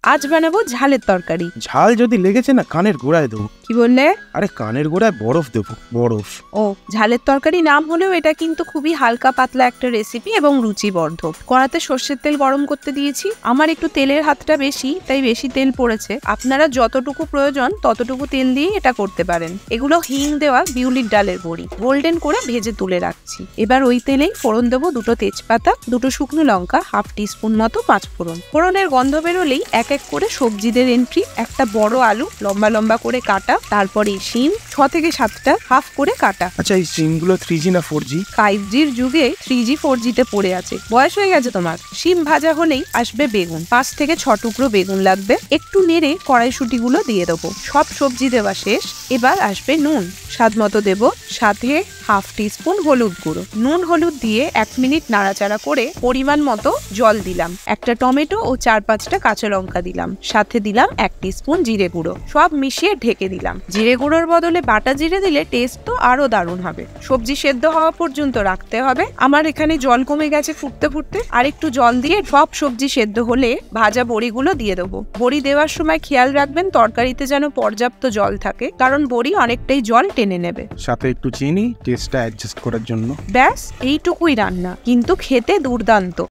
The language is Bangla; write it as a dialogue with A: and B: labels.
A: আজ বানাবো ঝালের তরকারি।
B: ঝাল যদি লেগেছে না কানের গোড়ায় দেবো।
A: কি বললে?
B: আরে কানের গোড়ায় বরফ দেবো, বরফ।
A: ও, ঝালের তরকারি নাম হলেও এটা কিন্তু খুবই হালকা পাতলা একটা রেসিপি এবং রুচিবর্ধক। কড়াতে সর্ষের তেল গরম করতে দিয়েছি। আমার একটু তেলের হাতটা বেশি, তাই বেশি তেল পড়েছে। আপনারা যতটুকু প্রয়োজন ততটুকু তেল দিয়ে এটা করতে পারেন। এগুলো হিং দেওয়া বিউলির ডালের বড়ি, গোল্ডেন করে ভেজে তুলে রাখছি। এবার ওই তেলেই ফোড়ন দেবো দুটো তেজপাতা, দুটো শুকনো লঙ্কা, হাফ টিস্পুন মতো পাঁচফোড়ন। ফোড়নের গন্ধ বেরোলেই এক এক করে সবজিদের এন্ট্রি। একটা বড় আলু লম্বা লম্বা করে কাটা, তারপরে শিম 6 থেকে 7টা হাফ করে কাটা।
B: আচ্ছা, এই সিমগুলো 3G না 4G?
A: 5Gর যুগে 3G 4G তে পড়ে আছে। বয়স হয়ে গেছে তোমার। শিম ভাজা হলেই আসবে বেগুন। 5 থেকে 6 টুকরো বেগুন লাগবে। একটু নেড়ে কড়াইশুঁটিগুলো দিয়ে দেবো। সব সবজি দেওয়া শেষ। এবার আসবে নুন, স্বাদ মতো দেবো, সাথে হাফ টিস্পুন হলুদ গুঁড়ো। নুন হলুদ দিয়ে 1 মিনিট নাড়াচাড়া করে পরিমাণ মতো জল দিলাম। একটা টমেটো ও 4-5টা কাঁচা লঙ্কা দিলাম। সাথে দিলাম 1 টিস্পুন জিরে গুঁড়ো। সব মিশিয়ে ঢেকে দিলাম। জিরে গুঁড়োর বদলে বাটা জিরে দিলে টেস্ট তো আরো দারুণ হবে। সবজি সেদ্ধ হওয়া পর্যন্ত রাখতে হবে। আমার এখানে জল কমে গেছে ফুটতে ফুটতে। আর একটু জল দিয়ে সব সবজি সেদ্ধ হলে ভাজা বড়িগুলো দিয়ে দেবো। বড়ি দেওয়ার সময় খেয়াল রাখবেন তরকারিতে যেন পর্যাপ্ত জল থাকে, কারণ বড়ি অনেকটাই জল টেনে নেবে।
B: সাথে একটু চিনি, টেস্টটা অ্যাডজাস্ট করার জন্য।
A: ব্যাস, এইটুকুই রান্না, কিন্তু খেতে দুর্দান্ত।